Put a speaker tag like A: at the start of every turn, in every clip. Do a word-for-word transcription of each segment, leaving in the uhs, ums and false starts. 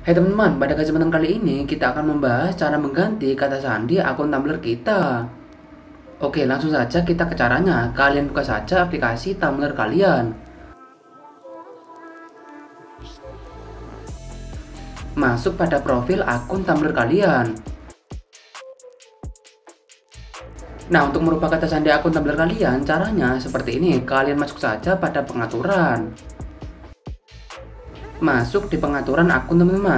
A: Hai teman-teman, pada kesempatan kali ini kita akan membahas cara mengganti kata sandi akun Tumblr kita. Oke, langsung saja kita ke caranya. Kalian buka saja aplikasi Tumblr kalian. Masuk pada profil akun Tumblr kalian. Nah, untuk merubah kata sandi akun Tumblr kalian, caranya seperti ini. Kalian masuk saja pada pengaturan. Masuk di pengaturan akun teman-teman.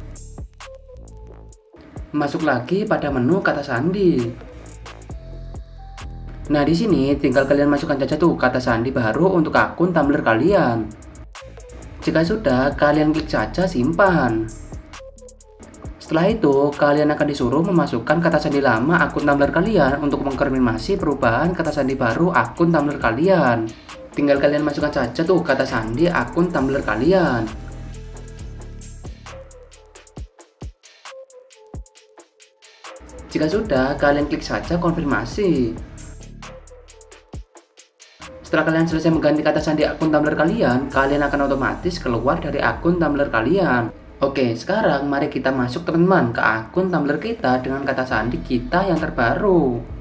A: Masuk lagi pada menu kata sandi. Nah, di sini tinggal kalian masukkan saja tuh kata sandi baru untuk akun Tumblr kalian. Jika sudah, kalian klik saja simpan. Setelah itu, kalian akan disuruh memasukkan kata sandi lama akun Tumblr kalian untuk mengkonfirmasi perubahan kata sandi baru akun Tumblr kalian. Tinggal kalian masukkan saja tuh kata sandi akun Tumblr kalian. Jika sudah, kalian klik saja konfirmasi. Setelah kalian selesai mengganti kata sandi akun Tumblr kalian, kalian akan otomatis keluar dari akun Tumblr kalian. Oke, sekarang mari kita masuk teman-teman ke akun Tumblr kita dengan kata sandi kita yang terbaru.